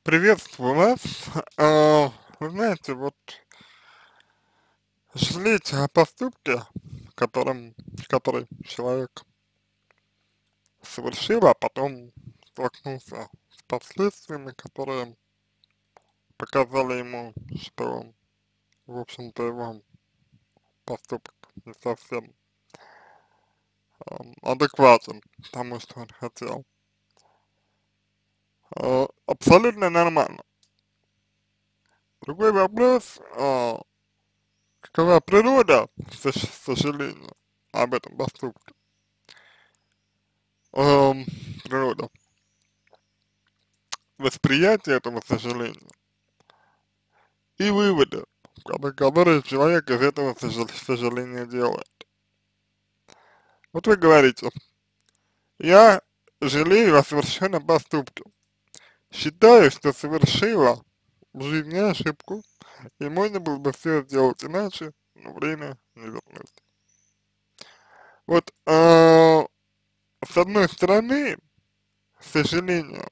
Приветствую вас. Вы знаете, вот жалеть о поступке, который человек совершил, а потом столкнулся с последствиями, которые показали ему, что, в общем-то, его поступок не совсем адекватен тому, что он хотел. Абсолютно нормально. Другой вопрос, какова природа, сожалению, об этом поступке. эм, Природа восприятия этого сожаления и выводы, которые человек из этого сожаления делает. Вот вы говорите, я жалею о совершенном поступке, считаю, что совершила в жизни ошибку, и можно было бы все сделать иначе, но время не вернуть. Вот, с одной стороны, сожаление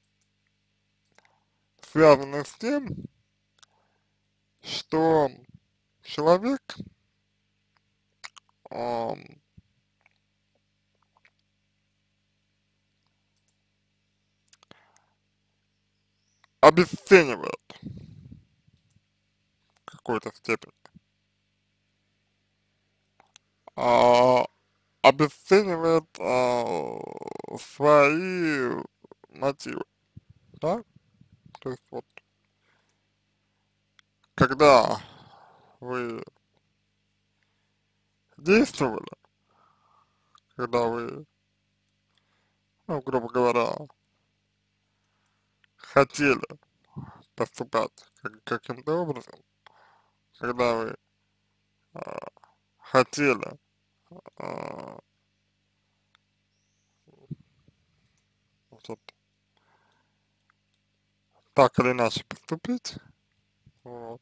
связано с тем, что человек ам, обесценивает в какой-то степени, а, обесценивает свои мотивы, да? То есть вот, когда вы действовали, когда вы, ну, грубо говоря, хотели поступать каким-то образом, когда вы а, хотели а, вот так или иначе поступить, вот,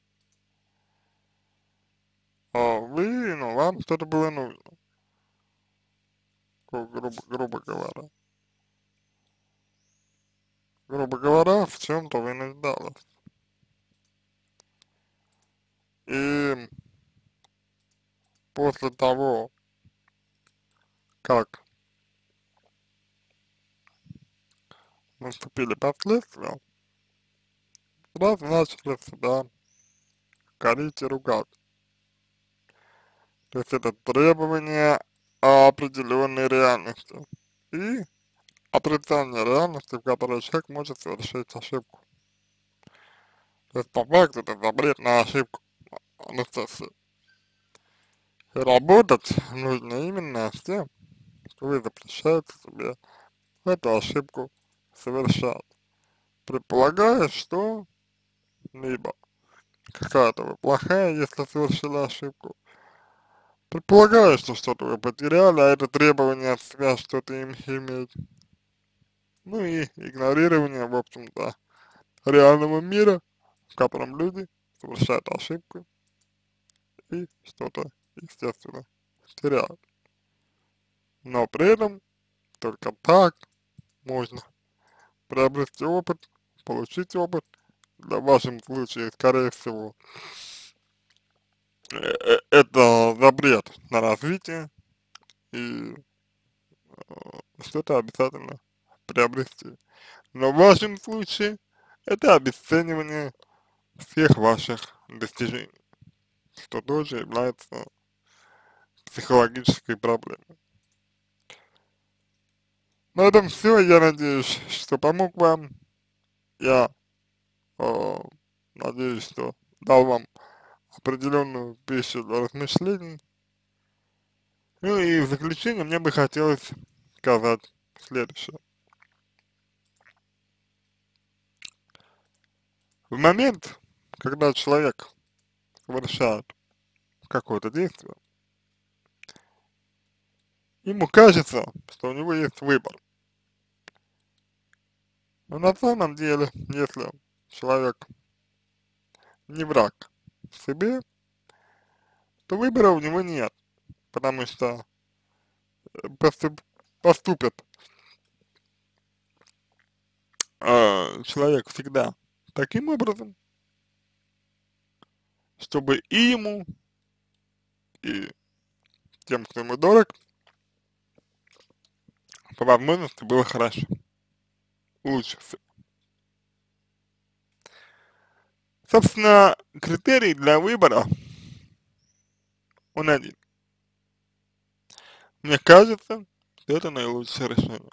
ну, вам что-то было нужно, грубо говоря. Грубо говоря, в чем-то вы нуждались. И после того, как наступили последствия, сразу начали себя корить и ругать. То есть это требование определенной реальности и отрицание реальности, в которой человек может совершить ошибку. То есть по факту это запрет на ошибку, Анастасия. И работать нужно именно с тем, что вы запрещаете себе эту ошибку совершать, предполагая, что либо какая-то вы плохая, если совершила ошибку, предполагаю, что что-то вы потеряли, а это требование от себя что-то иметь. Ну и игнорирование, в общем-то, реального мира, в котором люди совершают ошибку и что-то, естественно, теряют. Но при этом только так можно приобрести опыт, получить опыт, да, в вашем случае, скорее всего, это запрет на развитие, и что-то обязательно приобрести. Но в вашем случае это обесценивание всех ваших достижений, что тоже является психологической проблемой. На этом все. Я надеюсь, что помог вам. Я э, надеюсь, что дал вам определенную пищу для размышлений. Ну и в заключение мне бы хотелось сказать следующее. В момент, когда человек совершает какое-то действие, ему кажется, что у него есть выбор. Но на самом деле, если человек не враг себе, то выбора у него нет, потому что поступ, поступит человек всегда таким образом, чтобы и ему, и тем, кто ему дорог, по возможности было хорошо, лучше всего. Собственно, критерий для выбора, он один. Мне кажется, что это наилучшее решение.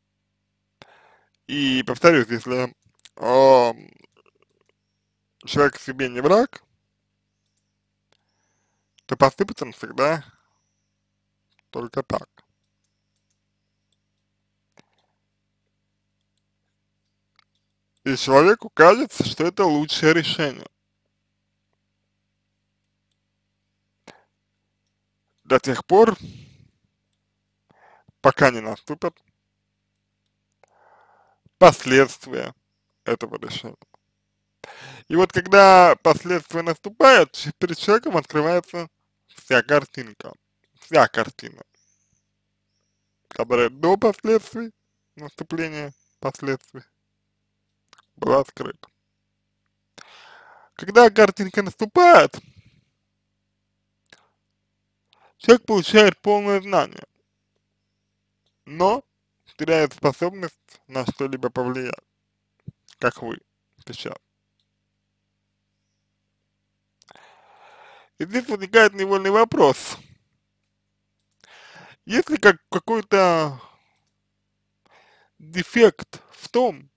И повторюсь, если о, человек себе не враг, то поступит он всегда только так. И человеку кажется, что это лучшее решение. До тех пор, пока не наступят последствия этого решения. И вот когда последствия наступают, перед человеком открывается вся картинка, вся картина, которая до последствий, наступления последствий, была открыта. Когда картинка наступает, человек получает полное знание, но теряет способность на что-либо повлиять, как вы сейчас. И здесь возникает невольный вопрос. Есть ли какой-то дефект в том,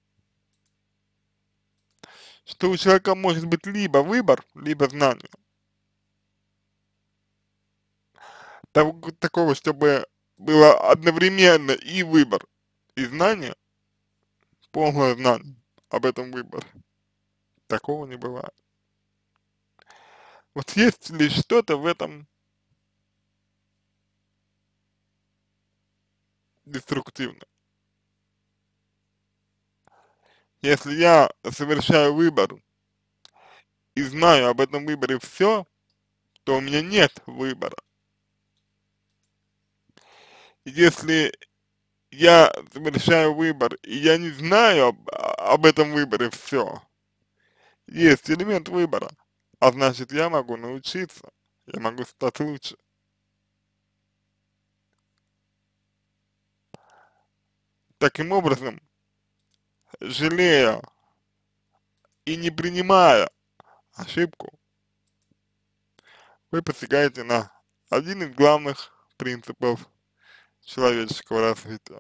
что у человека может быть либо выбор, либо знание? Такого, чтобы было одновременно и выбор, и знание, полное знание об этом выборе. Такого не бывает. Вот есть ли что-то в этом деструктивное? Если я совершаю выбор и знаю об этом выборе все, то у меня нет выбора. Если я совершаю выбор и я не знаю об этом выборе все, есть элемент выбора, а значит я могу научиться, я могу стать лучше. Таким образом, жалея и не принимая ошибку, вы посягаете на один из главных принципов человеческого развития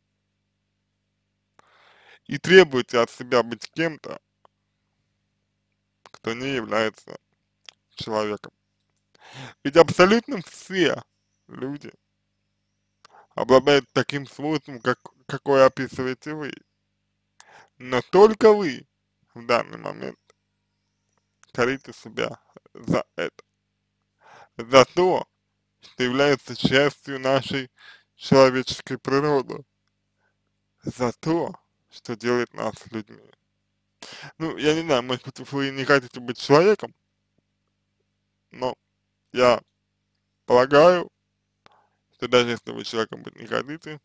и требуете от себя быть кем-то, кто не является человеком. Ведь абсолютно все люди обладают таким свойством, какое описываете вы, но только вы в данный момент корите себя за это, за то, что является частью нашей человеческой природы, за то, что делает нас людьми. Ну, я не знаю, может быть, вы не хотите быть человеком, но я полагаю, что даже если вы человеком быть не хотите,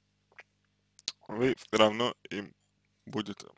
вы все равно им будете.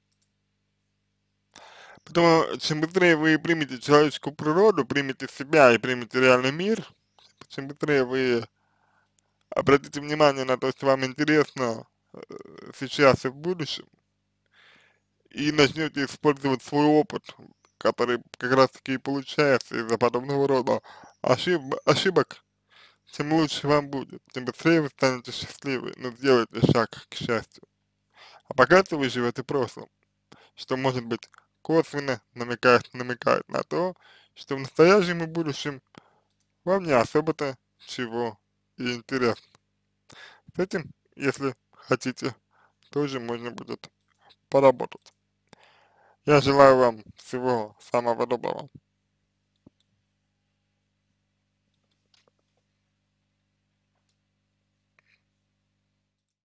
Потому чем быстрее вы примете человеческую природу, примете себя и примете реальный мир, чем быстрее вы обратите внимание на то, что вам интересно сейчас и в будущем, и начнете использовать свой опыт, который как раз таки и получается из-за подобного рода ошибок, тем лучше вам будет, тем быстрее вы станете счастливы, но сделайте шаг к счастью. А пока что вы живете прошлым, что может быть косвенно намекает на то, что в настоящем и будущем вам не особо-то чего и интересно. С этим, если хотите, тоже можно будет поработать. Я желаю вам всего самого доброго.